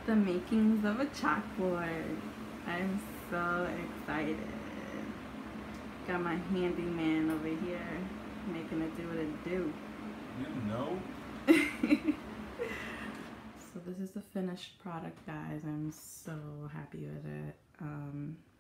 The makings of a chalkboard. I'm so excited. Got my handyman over here making it do what it do. You know? So this is the finished product, guys. I'm so happy with it.